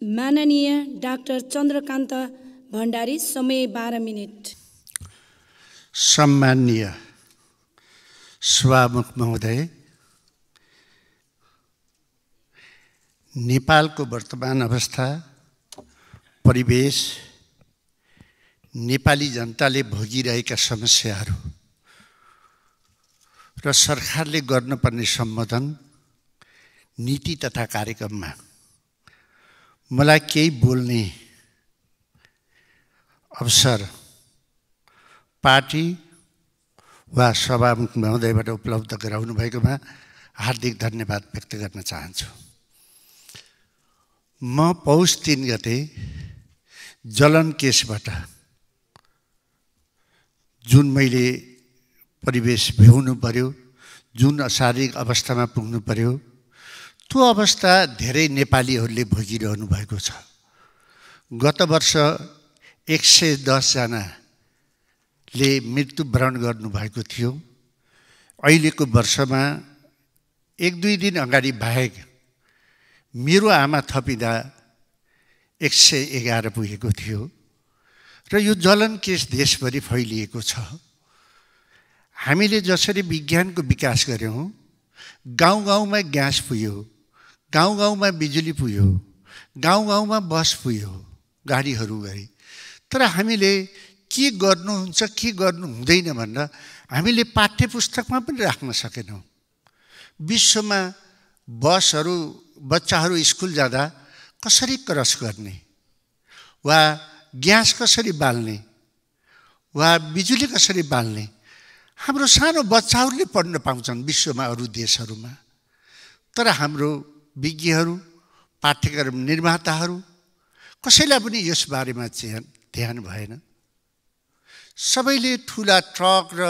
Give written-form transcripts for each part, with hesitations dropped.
माननीय डाक्टर चन्द्रकान्त भण्डारी, समय 12 मिनेट। सम्माननीय सभामुख महोदय, नेपालको वर्तमान अवस्था, परिवेश, नेपाली जनताले भोगिरहेका समस्याहरू र सरकारले गर्नुपर्ने सम्बोधन, नीति तथा कार्यक्रममा मलाई केही बोल्ने अवसर पार्टी वा सभामुख महोदयबाट उपलब्ध गराउनु भएकोमा हार्दिक धन्यवाद व्यक्त गर्न चाहन्छु। म पौष 3 गते जलन केसबाट जुन मैले परिवेश भ्याउनु पर्यो, जुन अशारीरिक अवस्थामा पुग्नु पर्यो, त्यो अवस्था धेरै नेपालीहरूले भोगिरहनु भएको छ। गत वर्ष 110 जनाले मृत्युवरण गर्नुभएको थियो। अहिलेको वर्षमा 1-2 दिन अगाडि बाहेक मेरो आमा थपिँदा 111 पुगेको थियो र यो जलन केस देशभरि फैलिएको छ। हामीले जसरी विज्ञानको विकास गर्यौँ, गाउँ-गाउँमा ग्यास पुग्यो, गाउँ-गाउँमा बिजुली पुग्यो, गाउँ-गाउँमा बस पुग्यो, गाडीहरू गए, तर हामीले के गर्नुहुन्छ के गर्नु हुँदैन भनेर हामीले पाठ्यपुस्तकमा पनि राख्न सकेनौँ। विश्वमा बसहरू, बच्चाहरू स्कुल जाँदा कसरी क्रस गर्ने, वा ग्यास कसरी बाल्ने, वा बिजुली कसरी बाल्ने, हाम्रो सानो बच्चाहरूले पढ्न पाउँछन् विश्वमा अरू देशहरूमा। तर हाम्रो विज्ञहरू, पाठ्यक्रम निर्माताहरू कसैलाई पनि यस बारेमा ध्यान भएन। सबैले ठुला ट्रक र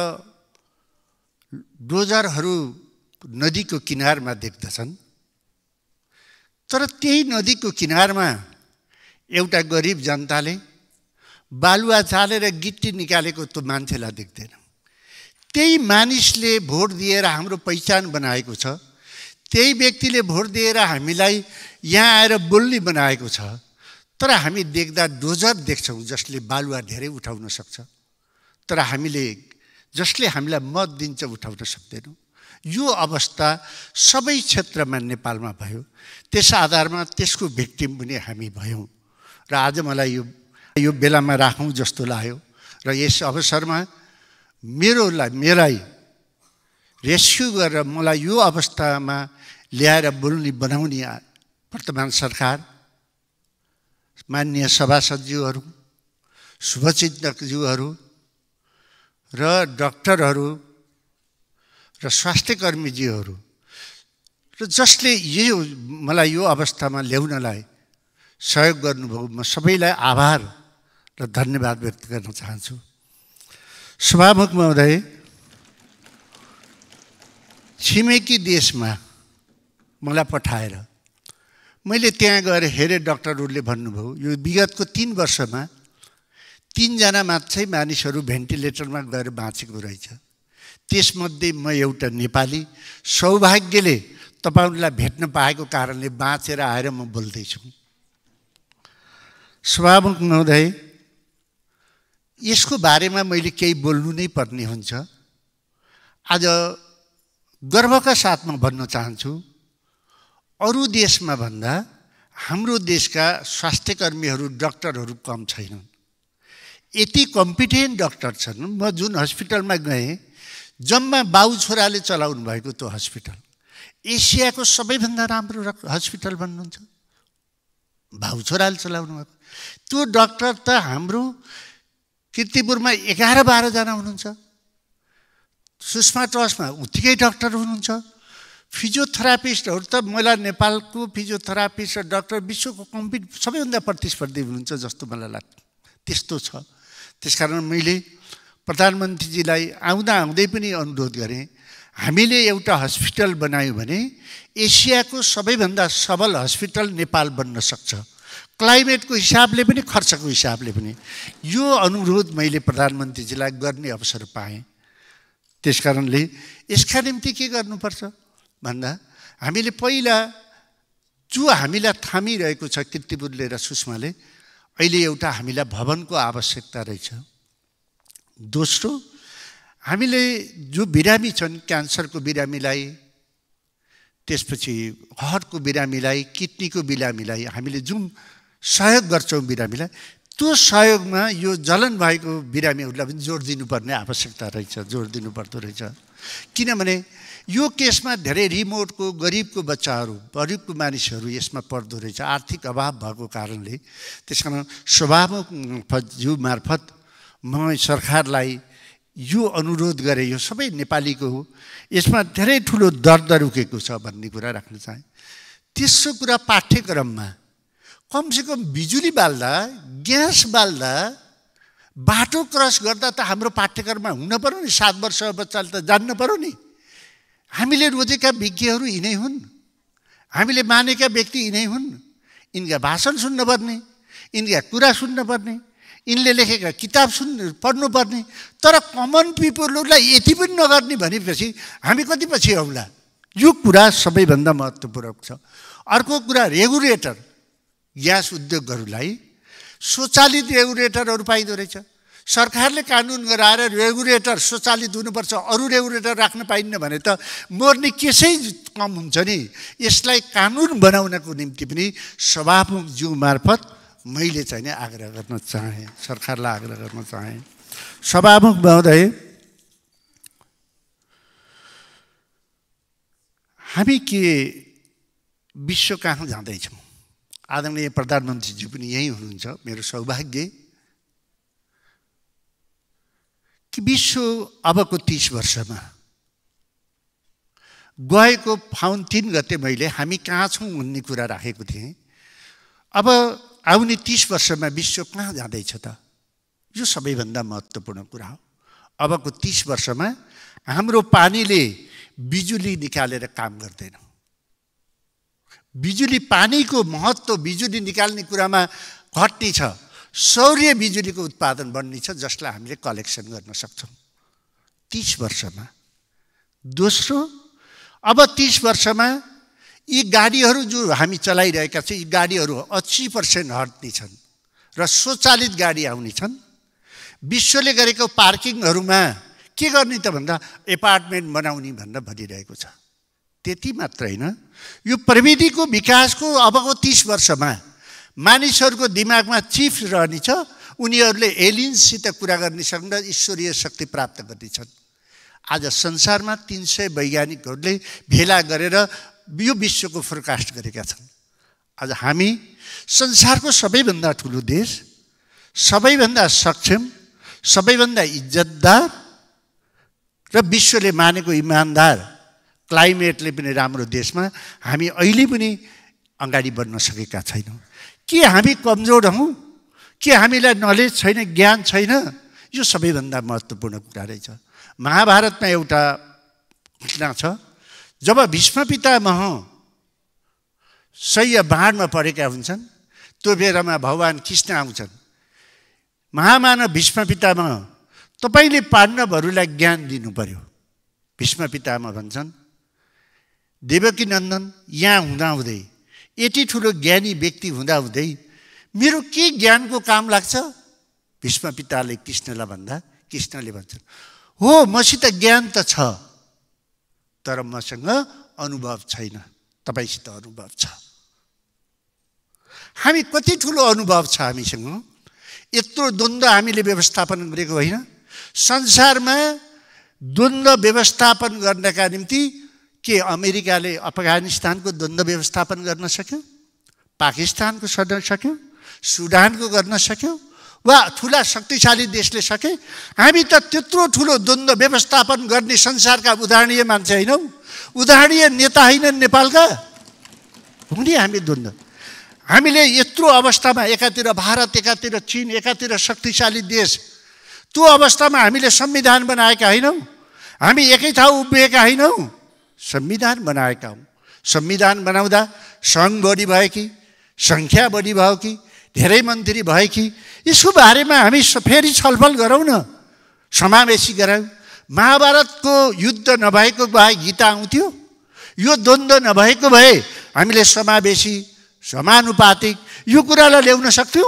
डोजरहरू नदीको किनारमा देख्दछन्, तर त्यही नदीको किनारमा एउटा गरिब जनताले बालुवा चालेर गिट्टी निकालेको त्यो मान्छेलाई देख्दैन। त्यही मानिसले भोट दिएर हाम्रो पहिचान बनाएको छ, त्यही व्यक्तिले भोट दिएर हामीलाई यहाँ आएर बोल्ने बनाएको छ, तर हामी देख्दा डोजर देख्छौँ जसले बालुवा धेरै उठाउन सक्छ, तर हामीले जसले हामीलाई मत दिन्छ उठाउन सक्दैनौँ। यो अवस्था सबै क्षेत्रमा नेपालमा भयो। त्यस आधारमा त्यसको भिक्टिम पनि हामी भयौँ र आज मलाई यो बेलामा राखौँ जस्तो लाग्यो र यस अवसरमा मेलाई रेस्क्यु गरेर मलाई यो अवस्थामा ल्याएर बोल्ने बनाउने वर्तमान सरकार, माननीय सभासदज्यूहरू, शुभचिन्तकज्यूहरू र डाक्टरहरू र स्वास्थ्यकर्मीज्यूहरू र जसले मलाई यो अवस्थामा ल्याउनलाई सहयोग गर्नुभयो, म सबैलाई आभार र धन्यवाद व्यक्त गर्न चाहन्छु। सभामुख महोदय, छिमेकी देशमा मलाई पठाएर मैले त्यहाँ गएर हेरेँ, डाक्टरहरूले भन्नुभयो यो विगतको 3 वर्षमा 3 जना मात्रै मानिसहरू भेन्टिलेटरमा गएर बाँचेको रहेछ। त्यसमध्ये म एउटा नेपाली सौभाग्यले तपाईँहरूलाई भेट्न पाएको कारणले बाँचेर आएर म बोल्दैछु। सभामुख महोदय, यसको बारेमा मैले केही बोल्नु नै पर्ने हुन्छ। आज गर्वका साथमा भन्न चाहन्छु, अरू देशमा भन्दा हाम्रो देशका स्वास्थ्यकर्मीहरू, डाक्टरहरू कम छैनन्। यति कम्पिटेन्ट डाक्टर छन्। म जुन हस्पिटलमा गएँ, जम्मा बाउ छोराले चलाउनु भएको त्यो हस्पिटल एसियाको सबैभन्दा राम्रो हस्पिटल भन्नुहुन्छ, बाउ छोराले चलाउनु भएको। त्यो डाक्टर त हाम्रो कीर्तिपुरमा 11-12 जना हुनुहुन्छ, सुषमा ट्रस्टमा उत्तिकै डाक्टर हुनुहुन्छ, फिजियोथेरापिस्टहरू त मलाई नेपालको फिजियोथेरापिस्ट र डाक्टर विश्वको सबैभन्दा प्रतिस्पर्धी हुनुहुन्छ जस्तो मलाई लाग्छ। त्यस्तो छ। त्यसकारण मैले प्रधानमन्त्रीजीलाई आउँदै पनि अनुरोध गरेँ, हामीले एउटा हस्पिटल बनायौँ भने एसियाको सबैभन्दा सबल हस्पिटल नेपाल बन्न सक्छ, क्लाइमेटको हिसाबले पनि खर्चको हिसाबले पनि। यो अनुरोध मैले प्रधानमन्त्रीजीलाई गर्ने अवसर पाएँ। त्यसकारणले यसका निम्ति के गर्नुपर्छ भन्दा हामीले पहिला जो हामीलाई थामिरहेको छ कीर्तिपुरले र सुषमाले, अहिले एउटा हामीलाई भवनको आवश्यकता रहेछ। दोस्रो, हामीले जो बिरामी छन्, क्यान्सरको बिरामीलाई, त्यसपछि हार्टको बिरामीलाई, किडनीको बिरामीलाई हामीले जुन सहयोग गर्छौँ बिरामीलाई, त्यो सहयोगमा यो जलन भएको बिरामीहरूलाई पनि जोड दिनुपर्ने आवश्यकता रहेछ, जोड दिनुपर्दो रहेछ। किनभने यो केसमा धेरै रिमोटको, गरिबको बच्चाहरू, गरिबको मानिसहरू यसमा पर्दो रहेछ, आर्थिक अभाव भएको कारणले। त्यस कारण सभामुखज्यू मार्फत म सरकारलाई यो अनुरोध गरेँ, यो सबै नेपालीको हो, यसमा धेरै ठुलो दर्द उकेको छ भन्ने कुरा राख्न चाहे। तेस्रो कुरा, पाठ्यक्रममा कमसेकम बिजुली बाल्दा, ग्यास बाल्दा, बाटो क्रस गर्दा त हाम्रो पाठ्यक्रममा हुन पर्यो नि। 7 वर्ष बच्चाले त जान्न पर्यो नि। हामीले रोजेका विज्ञहरू यिनै हुन्, हामीले मानेका व्यक्ति यिनै हुन्। यिनका भाषण सुन्नुपर्ने, यिनका कुरा सुन्नुपर्ने, यिनले लेखेका किताब पढ्नुपर्ने। तर कमन पिपलहरूलाई यति पनि नगर्ने भनेपछि हामी कति पछि आउला? यो कुरा सबैभन्दा महत्त्वपूर्ण छ। अर्को कुरा, रेगुलेटर, ग्यास उद्योगहरूलाई स्वचालित रेगुलेटरहरू पाइँदो रहेछ। सरकारले कानुन गराएर रेगुलेटर स्वचालित हुनुपर्छ, अरू रेगुलेटर राख्न पाइन्न भने त मर्ने केसै कम हुन्छ नि। यसलाई कानुन बनाउनको निम्ति पनि सभामुखज्यू मार्फत मैले चाहिँ आग्रह गर्न चाहेँ, सरकारलाई आग्रह गर्न चाहेँ। सभामुख महोदय, हामी के विश्व कहाँ जाँदैछौँ? आदरणीय प्रधानमन्त्रीज्यू पनि यहीँ हुनुहुन्छ। मेरो सौभाग्य कि विश्व अबको 30 वर्षमा गएको फाउन 3 गते मैले हामी कहाँ छौँ भन्ने कुरा राखेको थिएँ। अब आउने 30 वर्षमा विश्व कहाँ जाँदैछ त? यो सबैभन्दा महत्त्वपूर्ण कुरा हो। अबको 30 वर्षमा हाम्रो पानीले बिजुली निकालेर काम गर्दैन। बिजुली, पानीको महत्त्व बिजुली निकाल्ने कुरामा घट्ने छ। सौर्य बिजुलीको उत्पादन बढ्ने छ, जसलाई हामीले कलेक्सन गर्न सक्छौँ 30 वर्षमा। दोस्रो, अब 30 वर्षमा यी गाडीहरू जो हामी चलाइरहेका छौँ, यी गाडीहरू 80% हट्ने छन् र स्वचालित गाडी आउने छन्। विश्वले गरेको पार्किङहरूमा के गर्ने त भन्दा एपार्टमेन्ट बनाउने भनेर भनिरहेको छ। त्यति मात्र होइन, यो प्रविधिको विकासको अबको 30 वर्षमा मानिसहरूको दिमागमा चिप रहनेछ। उनीहरूले एलियन्ससित कुरा गर्ने सक्छन् र ईश्वरीय शक्ति प्राप्त गर्नेछन्। आज संसारमा 300 वैज्ञानिकहरूले भेला गरेर यो विश्वको फोरकास्ट गरेका छन्। आज हामी संसारको सबैभन्दा ठुलो देश, सबैभन्दा सक्षम, सबैभन्दा इज्जतदार र विश्वले मानेको इमानदार, क्लाइमेटले पनि राम्रो देशमा हामी अहिले पनि अगाडि बढ्न सकेका छैनौँ। के हामी कमजोर हौँ? के हामीलाई नलेज छैन, ज्ञान छैन? यो सबैभन्दा महत्त्वपूर्ण कुरा रहेछ। महाभारतमा एउटा घटना छ, जब भीष्म पितामह सय बाणमा परेका हुन्छन्, त्यो बेलामा भगवान कृष्ण आउँछन्। महामानव भीष्म पितामह, तपाईँले पाण्डवहरूलाई ज्ञान दिनु पर्यो। भीष्म पितामह भन्छन्, देवकी नन्दन यहाँ हुँदाहुँदै, यति ठुलो ज्ञानी व्यक्ति हुँदाहुँदै मेरो के ज्ञानको काम लाग्छ? भीष्म पिताले कृष्णलाई भन्दा कृष्णले भन्छन्, हो मसित ज्ञान त छ, तर मसँग अनुभव छैन, तपाईँसित अनुभव छ। हामी कति ठुलो अनुभव छ हामीसँग? यत्रो द्वन्द्व हामीले व्यवस्थापन गरेको होइन। संसारमा द्वन्द्व व्यवस्थापन गर्नका निम्ति के अमेरिकाले अफगानिस्तानको द्वन्द्व व्यवस्थापन गर्न सक्यो? पाकिस्तानको गर्न सक्यो? सुडानको गर्न सक्यो? वा ठुला शक्तिशाली देशले सके? हामी त त्यत्रो ठुलो द्वन्द्व व्यवस्थापन गर्ने संसारका उदाहरणीय मान्छे होइनौँ? उदाहरणीय नेता होइनन् नेपालका? हुने हामी द्वन्द्व। हामीले यत्रो अवस्थामा, एकातिर भारत, एकातिर चीन, एकातिर शक्तिशाली देश, त्यो अवस्थामा हामीले संविधान बनाएका होइनौँ? हामी एकै ठाउँ उभिएका होइनौँ? संविधान बनाएका हौँ। संविधान बनाउँदा सङ्घ बढी भयो कि, सङ्ख्या बढी भयो कि, धेरै मन्त्री भयो कि, यसको बारेमा हामी फेरि छलफल गरौँ न, समावेशी गराउँ। महाभारतको युद्ध नभएको भए गीता आउँथ्यो? यो द्वन्द्व नभएको भए हामीले समावेशी समानुपातिक यो कुरालाई ल्याउन सक्थ्यौँ।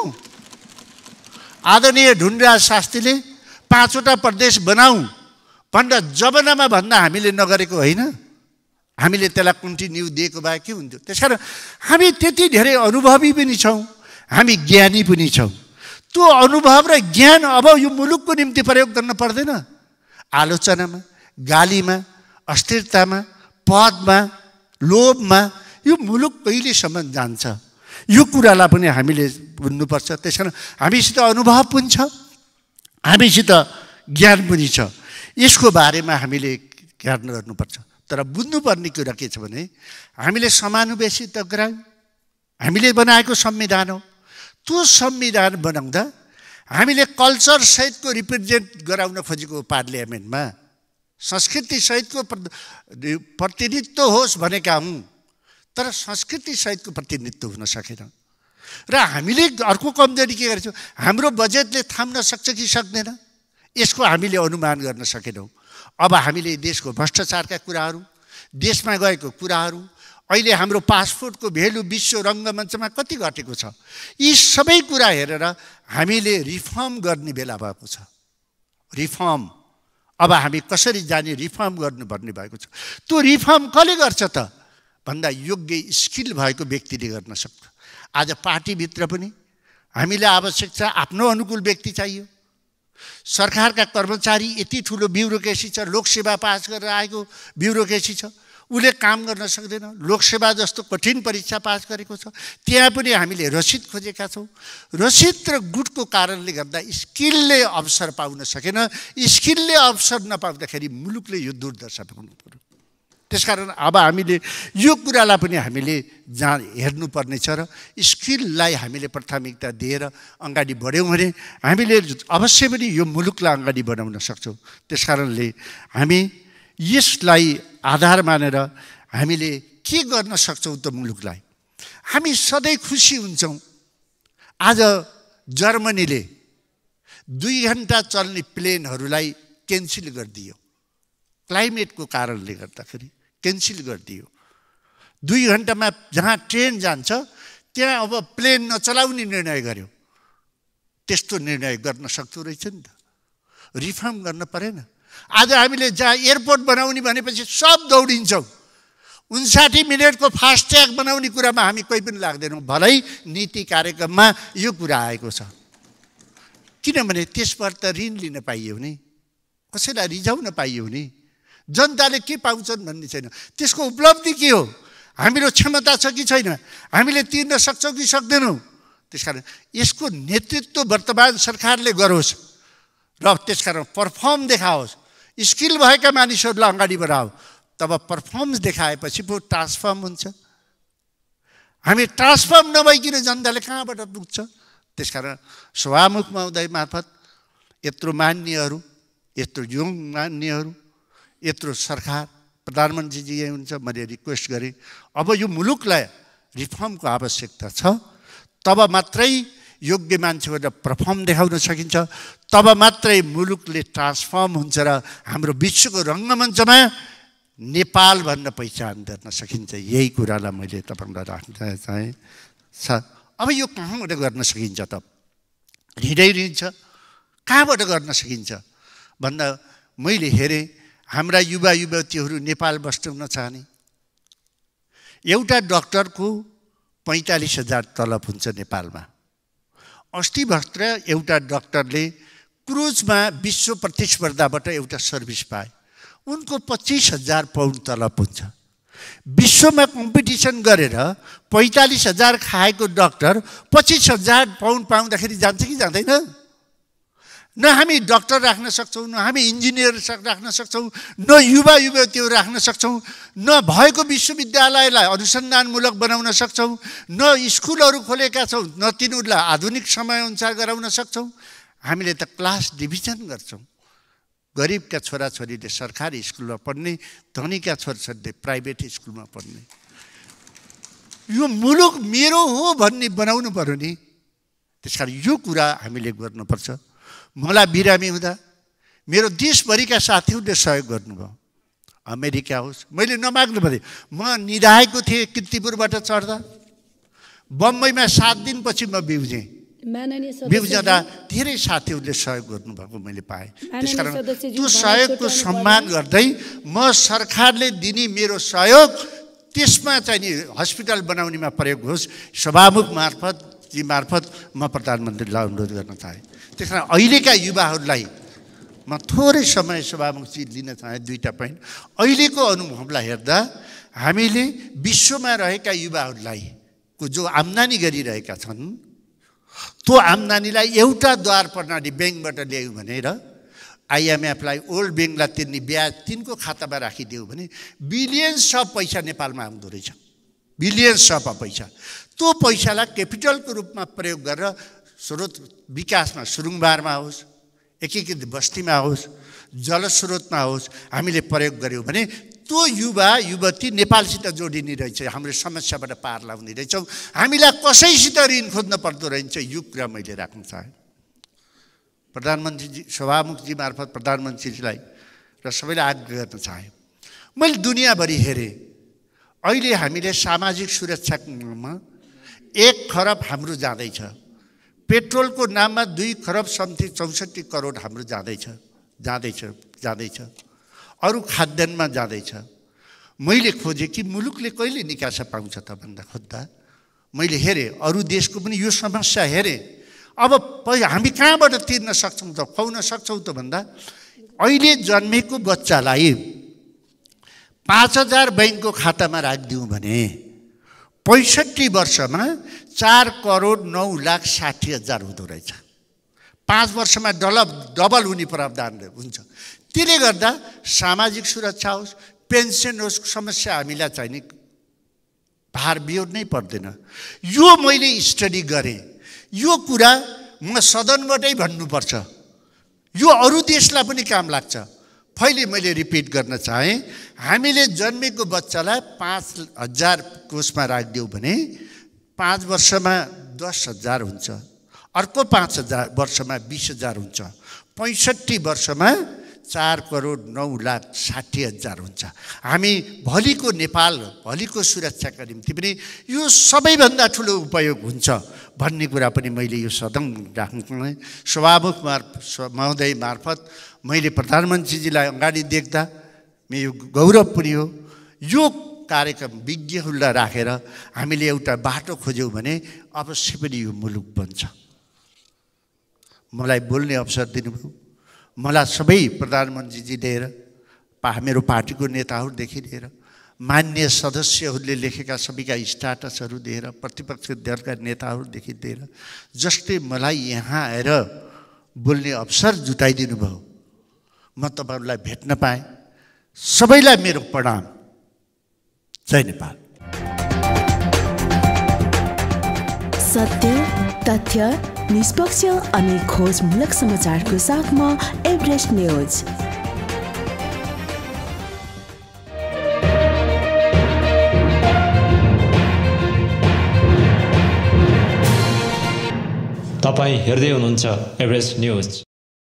आदरणीय ढुन्डराज शास्त्रीले 5वटा प्रदेश बनाऊ भनेर जमानामा भन्दा हामीले नगरेको होइन। हामीले त्यसलाई कन्टिन्यू दिएको भए के हुन्थ्यो। त्यसकारण हामी त्यति धेरै अनुभवी पनि छौँ, हामी ज्ञानी पनि छौँ। त्यो अनुभव र ज्ञान अब यो मुलुकको निम्ति प्रयोग गर्न पर्दैन। आलोचनामा, गालीमा, अस्थिरतामा, पदमा, लोभमा यो मुलुक कहिलेसम्म जान्छ, यो कुरालाई पनि हामीले बुझ्नुपर्छ। त्यसकारण हामीसित अनुभव पनि छ, हामीसित ज्ञान पनि छ। यसको बारेमा हामीले ज्ञान गर्नुपर्छ। तर बुझ्नुपर्ने कुरा के छ भने हामीले समानुवेशिता गरायौँ, हामीले बनाएको संविधान हो। त्यो संविधान बनाउँदा हामीले कल्चर सहितको रिप्रेजेन्ट गराउन खोजेको पार्लियामेन्टमा संस्कृति सहितको प्रतिनिधित्व होस् भनेका हौँ, तर संस्कृति सहितको प्रतिनिधित्व हुन सकेन। र हामीले अर्को कमजोरी के गरेछौँ, हाम्रो बजेटले थाम्न सक्छ कि सक्दैन यसको हामीले अनुमान गर्न सकेनौँ। अब हामीले देशको भ्रष्टाचारका कुराहरू, देशमा गएको कुराहरू, अहिले हाम्रो पासपोर्टको भेल्यु विश्व रङ्गमञ्चमा कति घटेको छ, यी सबै कुरा हेरेर हामीले रिफर्म गर्ने बेला भएको छ। रिफर्म अब हामी कसरी जाने रिफर्म गर्नुपर्ने भएको छ। त्यो रिफर्म कसले गर्छ त भन्दा योग्य स्किल भएको व्यक्तिले गर्न सक्छ। आज पार्टीभित्र पनि हामीलाई आवश्यक छ आफ्नो अनुकूल व्यक्ति चाहियो। सरकारका कर्मचारी यति ठुलो ब्युरोक्रेसी छ, लोकसेवा पास गरेर आएको ब्युरोक्रेसी छ, उसले काम गर्न सक्दैन। लोकसेवा जस्तो कठिन परीक्षा पास गरेको छ, त्यहाँ पनि हामीले रसिद खोजेका छौँ। रसिद र गुटको कारणले गर्दा स्किलले अवसर पाउन सकेन। स्किलले अवसर नपाउँदाखेरि मुलुकले यो दुर्दशा पाउनु पर्यो। त्यसकारण अब हामीले यो कुरालाई पनि हामीले हेर्नुपर्ने छ र स्किललाई हामीले प्राथमिकता दिएर अगाडि बढ्यौँ भने हामीले अवश्य पनि यो मुलुकलाई अगाडि बढाउन सक्छौँ। त्यसकारणले हामी यसलाई आधार मानेर हामीले के गर्न सक्छौँ त मुलुकलाई। हामी सधैँ खुसी हुन्छौँ। आज जर्मनीले 2 घन्टा चल्ने प्लेनहरूलाई क्यान्सल गरिदियो, क्लाइमेटको कारणले गर्दाखेरि क्यान्सल गरिदियो। 2 घन्टामा जहाँ ट्रेन जान्छ त्यहाँ अब प्लेन नचलाउने निर्णय गर्यो। त्यस्तो निर्णय गर्न सक्दो रहेछ नि त। रिफर्म गर्न परेन। आज हामीले जहाँ एयरपोर्ट बनाउने भनेपछि सब दौडिन्छौँ। 59 मिनटको फास्ट्याग बनाउने कुरामा हामी कोही पनि लाग्दैनौँ। भलै नीति कार्यक्रममा यो कुरा आएको छ। किनभने त्यसबाट त ऋण लिन पाइयो नि, कसैलाई रिझाउन पाइयो नि, जनताले के पाउँछन् भन्ने छैन। त्यसको उपलब्धि के हो, हाम्रो क्षमता छ कि छैन, हामीले तिर्न सक्छौँ कि सक्दैनौँ। त्यसकारण यसको नेतृत्व वर्तमान सरकारले गरोस् र त्यसकारण पर्फर्म देखाओस्। स्किल भएका मानिसहरूलाई अगाडि बढाओ, तब पर्फर्मेन्स देखाएपछि पो ट्रान्सफर्म हुन्छ। हामी ट्रान्सफर्म नभइकन जनताले कहाँबाट पुग्छ। त्यसकारण सभामुख महोदय मार्फत यत्रो मान्यहरू, यत्रो युङ मान्यहरू, यत्रो सरकार प्रधानमन्त्रीजी यही हुन्छ, मैले रिक्वेस्ट गरेँ अब यो मुलुकलाई रिफर्मको आवश्यकता छ। तब मात्रै योग्य मान्छेबाट पर्फर्म देखाउन सकिन्छ, तब मात्रै मुलुकले ट्रान्सफर्म हुन्छ र हाम्रो विश्वको रङ्गमञ्चमा नेपाल भन्न पहिचान गर्न सकिन्छ। यही कुरालाई मैले तपाईँलाई राख्न चाहेँ। अब यो कहाँबाट गर्न सकिन्छ त? ऋणै ऋण छ, कहाँबाट गर्न सकिन्छ भन्दा मैले हेरेँ हाम्रा युवा युवतीहरू नेपाल बस्न नचाहने। एउटा डाक्टरको 45,000 तलब हुन्छ नेपालमा। अस्ति भर्खर एउटा डाक्टरले क्रुजमा विश्व प्रतिस्पर्धाबाट एउटा सर्भिस पाए, उनको 25,000 पाउन्ड तलब हुन्छ। विश्वमा कम्पिटिसन गरेर 45,000 खाएको डाक्टर 25,000 पाउन्ड पाउँदाखेरि जान्छ कि जाँदैन? न हामी डाक्टर राख्न सक्छौँ, न हामी इन्जिनियर राख्न सक्छौँ, न युवा युवतीहरू राख्न सक्छौँ, न भएको विश्वविद्यालयलाई अनुसन्धानमूलक बनाउन सक्छौँ, न स्कुलहरू खोलेका छौँ, न तिनीहरूलाई आधुनिक समयअनुसार गराउन सक्छौँ। हामीले त क्लास डिभिजन गर्छौँ। गरिबका छोराछोरीले सरकारी स्कुलमा पढ्ने, धनीका छोराछोरीले प्राइभेट स्कुलमा पढ्ने। यो मुलुक मेरो हो भन्ने बनाउनु पर्यो नि। त्यसकारण यो कुरा हामीले गर्नुपर्छ। मलाई बिरामी हुँदा मेरो देशभरिका साथीहरूले सहयोग गर्नुभयो। अमेरिका होस्, मैले नमाग्नु पर्यो। म निधाएको थिएँ किर्तिपुरबाट चढ्दा, बम्बईमा 7 दिनपछि म बिउजेँ। बिउजँदा धेरै साथीहरूले सहयोग गर्नुभएको मैले पाएँ। त्यसकारण त्यो सहयोगको सम्मान गर्दै म सरकारले दिने मेरो सहयोग त्यसमा चाहिँ नि हस्पिटल बनाउनेमा प्रयोग होस्, सभामुख मार्फत म प्रधानमन्त्रीलाई अनुरोध गर्न चाहेँ। त्यस कारण अहिलेका युवाहरूलाई म थोरै समय सभामुखजी लिन चाहेँ, 2टा पोइन्ट। अहिलेको अनुभवलाई हेर्दा हामीले विश्वमा रहेका युवाहरूलाई जो आम्दानी गरिरहेका छन्, त्यो आम्दानीलाई एउटा द्वार प्रणाली ब्याङ्कबाट ल्यायौँ भनेर आइएमएफलाई ओल्ड ब्याङ्कलाई तिर्ने ब्याज तिनको खातामा राखिदियो भने बिलियन्स अफ पैसा नेपालमा आउँदो रहेछ। बिलियन्स अफ पैसा। त्यो पैसालाई क्यापिटलको रूपमा प्रयोग गरेर स्रोत विकासमा, सुरुङबारमा होस्, एकीकृत बस्तीमा होस्, जलस्रोतमा होस्, हामीले प्रयोग गऱ्यौँ भने त्यो युवा युवती नेपालसित जोडिने रहेछ। हाम्रो समस्याबाट पार लाउने रहेछौँ। हामीलाई कसैसित ऋण खोज्न पर्दो रहेछ। यो कुरा मैले राख्न चाहेँ। प्रधानमन्त्रीजी, सभामुखजी मार्फत प्रधानमन्त्रीजीलाई र सबैलाई आग्रह गर्न चाहेँ। मैले दुनियाँभरि हेरेँ, अहिले हामीले सामाजिक सुरक्षामा 1 खरब हाम्रो जाँदैछ। पेट्रोलको नाममा 2 खरब 64 करोड हाम्रो जाँदैछ। अरू खाद्यान्नमा जाँदैछ। मैले खोजेँ कि मुलुकले कहिले निकासा पाउँछ त भन्दा खोज्दा मैले हेरेँ, अरू देशको पनि यो समस्या हेरेँ। अब हामी कहाँबाट तिर्न सक्छौँ त, खुवाउन सक्छौँ त भन्दा अहिले जन्मेको बच्चालाई 5,000 बैङ्कको खातामा राखिदिउँ भने 65 वर्षमा 4,09,60,000 हुँदो रहेछ। 5 वर्षमा डबल हुने प्रावधान हुन्छ। त्यसले गर्दा सामाजिक सुरक्षा होस्, पेन्सन होस्, समस्या हामीलाई चाहिँ नि भार बिहोर्नै पर्दैन। यो मैले स्टडी गरेँ। यो कुरा म सदनबाटै भन्नुपर्छ। यो अरू देशलाई पनि काम लाग्छ। पहिले मैले रिपिट गर्न चाहेँ, हामीले जन्मेको बच्चालाई 5,000 कोषमा राखिदियौँ भने 5 वर्षमा 10,000 हुन्छ। अर्को 5 वर्षमा 20,000 हुन्छ। 65 वर्षमा 4,09,60,000 हुन्छ। हामी भोलिको नेपाल, भोलिको सुरक्षाका निम्ति पनि यो सबैभन्दा ठुलो उपयोग हुन्छ भन्ने कुरा पनि मैले यो सदन राख्नु। सभामुख महोदय मार्फत मैले प्रधानमन्त्रीजीलाई अगाडि देख्दा मेरो गौरव पनि हो। यो कार्यक्रम विज्ञहरूलाई राखेर हामीले एउटा बाटो खोज्यौँ भने अवश्य पनि यो मुलुक बन्छ। मलाई बोल्ने अवसर दिनुभयो। मलाई सबै प्रधानमन्त्रीजी लिएर, मेरो पार्टीको नेताहरूदेखि लिएर, मान्य सदस्यहरूले लेखेका सबैका स्ट्याटसहरू दिएर, प्रतिपक्ष दलका नेताहरूदेखि लिएर, जसले मलाई यहाँ आएर बोल्ने अवसर जुटाइदिनु भयो, म तपाईँहरूलाई भेट्न पाएँ। सबैलाई मेरो प्रणाम। जय नेपाल। सत्य, तथ्य, निष्पक्ष अनि खोजमूलक समाचारको साथमा एभरेस्ट न्यूज। तपाईँ हेर्दै हुनुहुन्छ एभरेस्ट न्यूज।